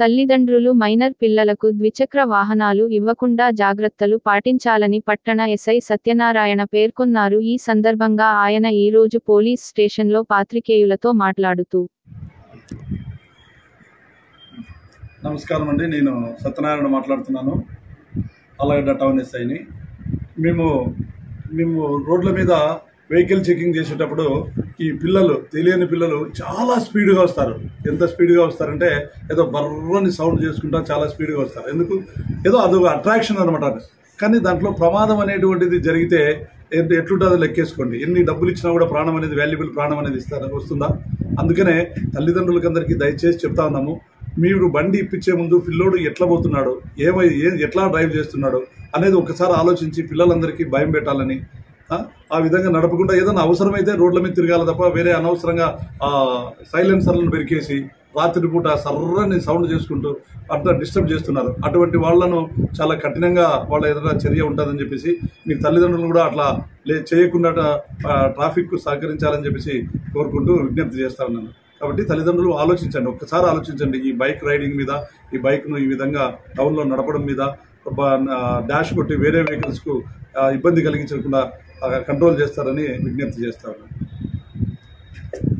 తల్లిదండ్రులు మైనర్ పిల్లలకు ద్విచక్ర వాహనాలు ఇవ్వకుండా జాగ్రత్తలు పాటించాలని పట్టణ ఎస్ఐ సత్యనారాయణ పేర్కొన్నారు. ఈ సందర్భంగా ఆయన ఈరోజు పోలీస్ స్టేషన్లో పాత్రికేయులతో మాట్లాడుతూ, నమస్కారం అండి, నేను సత్యనారాయణ మాట్లాడుతున్నాను. ఆలగడ్డ టౌన్ ఎస్ఐని. మేము రోడ్ల మీద వెహికల్ చెకింగ్ చేసేటప్పుడు ఈ పిల్లలు, తెలియని పిల్లలు చాలా స్పీడ్గా వస్తారు. ఎంత స్పీడ్గా వస్తారంటే ఏదో బర్రని సౌండ్ చేసుకుంటా చాలా స్పీడ్గా వస్తారు. ఎందుకు? ఏదో అదొక అట్రాక్షన్ అనమాట. కానీ దాంట్లో ప్రమాదం అనేటువంటిది జరిగితే ఎట్లుంటుందో లెక్కేసుకోండి. ఎన్ని డబ్బులు ఇచ్చినా కూడా ప్రాణం అనేది, వాల్యుబుల్ ప్రాణం అనేది వస్తుందా? అందుకనే తల్లిదండ్రులకి అందరికీ దయచేసి చెప్తా ఉన్నాము, మీరు బండి ఇప్పించే ముందు పిల్లోడు ఎట్లా పోతున్నాడు, ఎట్లా డ్రైవ్ చేస్తున్నాడు అనేది ఒకసారి ఆలోచించి పిల్లలందరికీ భయం పెట్టాలని, ఆ విధంగా నడపకుండా ఏదైనా అవసరమైతే రోడ్ల మీద తిరగాలి తప్ప వేరే అనవసరంగా సైలెన్సర్లను పెరికేసి రాత్రిపూట సర్రని సౌండ్ చేసుకుంటూ అంతా డిస్టర్బ్ చేస్తున్నారు. అటువంటి వాళ్లను చాలా కఠినంగా వాళ్ళ ఏదైనా చర్య ఉంటుందని చెప్పేసి మీ తల్లిదండ్రులు కూడా అట్లా చేయకుండా ట్రాఫిక్కు సహకరించాలని చెప్పేసి కోరుకుంటూ విజ్ఞప్తి చేస్తా ఉన్నాను. కాబట్టి తల్లిదండ్రులు ఆలోచించండి, ఒక్కసారి ఆలోచించండి. ఈ బైక్ రైడింగ్ మీద, ఈ బైక్ను ఈ విధంగా టౌన్లో నడపడం మీద డాష్ కొట్టి వేరే వెహికల్స్కు ఇబ్బంది కలిగించకుండా కంట్రోల్ చేస్తారని విజ్ఞప్తి చేస్తా ఉన్నాను.